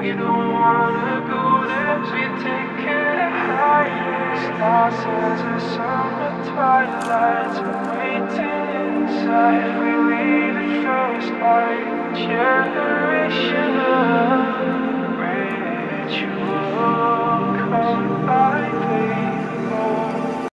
You don't wanna go there, so you take it higher. Stars as the summer twilight, waiting inside. We leave it first, like generation.